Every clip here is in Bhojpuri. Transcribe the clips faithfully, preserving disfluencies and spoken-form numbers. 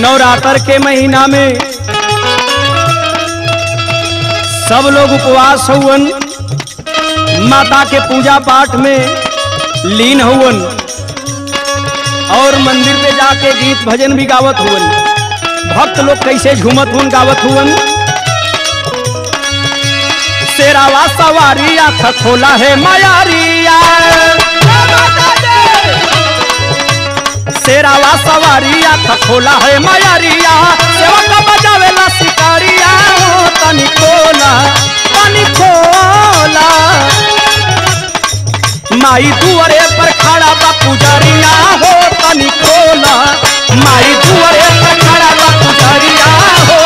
नवरात्र के महीना में सब लोग उपवास हुवन, माता के पूजा पाठ में लीन हुवन और मंदिर पे जाके गीत भजन भी गावत हुवन। भक्त लोग कैसे झूमत हुन गावत हुवन। शेरावा सवारिया खखोला है मायारिया, शेरावा सवारिया खखोला है मायारिया, सेवक बजावेला शिकारिया हो तनी खोला तनी खोला। माई दुआरे पर खड़ा बा पुजारिया हो तनी खोला, माई दुआरे पर खड़ा बा पुजारिया हो।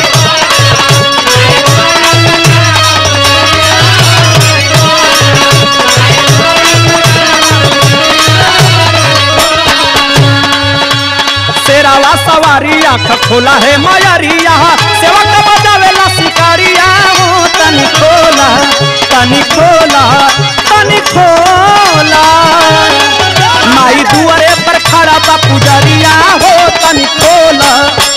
शेरावा सवारिया खखोला है मायारिया, सेवक बजावेला शिकारिया हो तनी खोला तनी खोला तनी खोला। माई दुआरे पर खड़ा बा पुजारिया हो तनी खोला।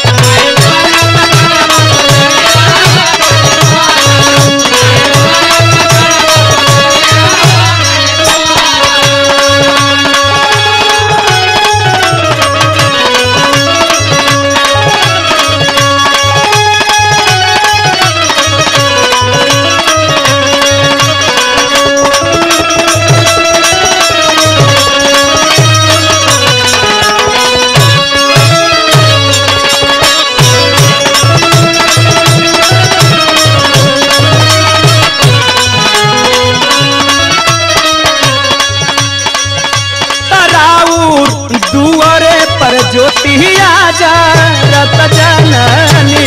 ज्योतिया जारत जननी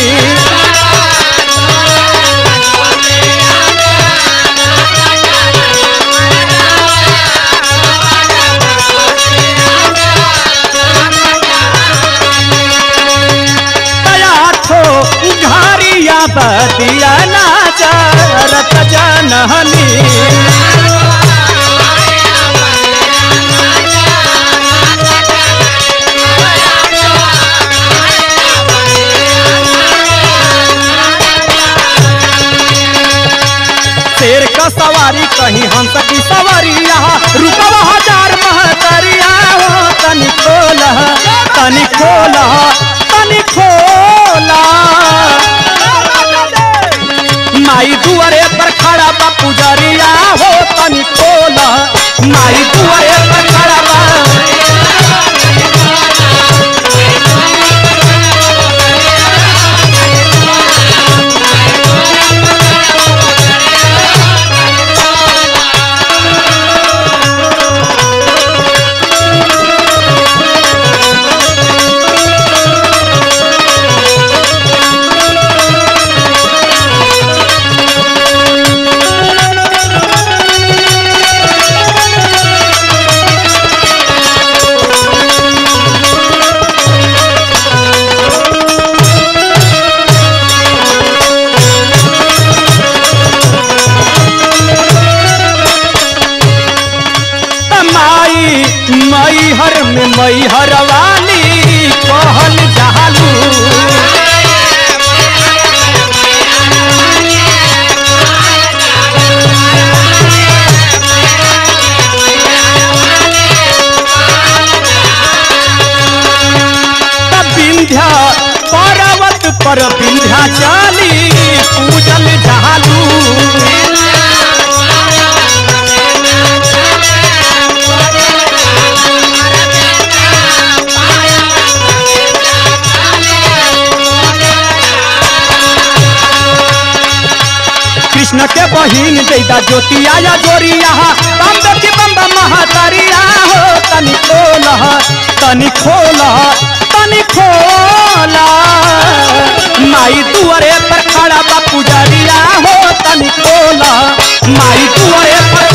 आठो घारिया बतिया ना जारत जननी। शेर का सवारी कहीं हंस की सवारिया, रुपवा हजार महतरिया हो तनी खोला तनी खोला तनी खोला। माई दुआरे पर खड़ा बा पुजारिया हो तनी खोला, माई दुआरे पर खड़ा बा। मई हर में मई हर वाली कहल जालू, विंध्या पर्वत पर विंध्या चाली पूजल जालू। कृष्ण के बहिन जैदा ज्योतिया या जोरिया, बम्बे की बम्बा महातारिया हो तनी खोला तनी खोला तनी खोला। माई दुआरे पर खड़ा बा पुजारिया हो तनी खोला, माई दुआरे पर।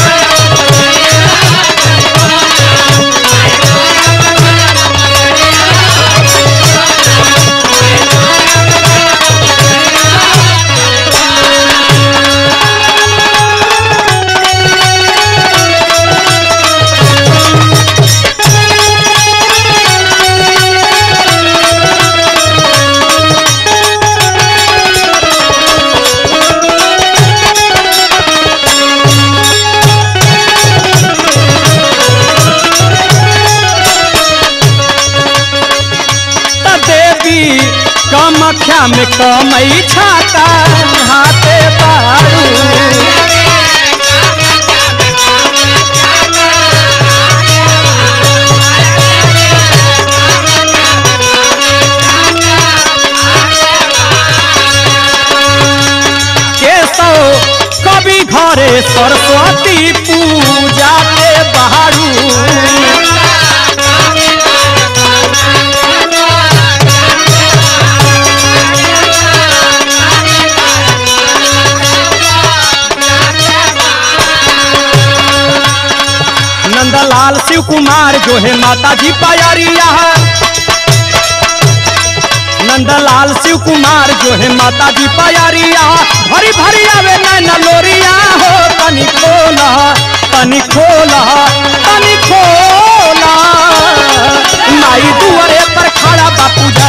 दुनिया में कमई छाता हाथे बारू। कभी घरे सरस्वती पूजा के बहारू। नंदलाल शिव कुमार जो है माता जी प्यारिया। नंदलाल शिव कुमार जो है माता जी प्यारिया। भरी भरी आवे नैना लोरिया हो तनी खोला तनी खोला तनी खोला। माई दुआरे पर खड़ा बापू जा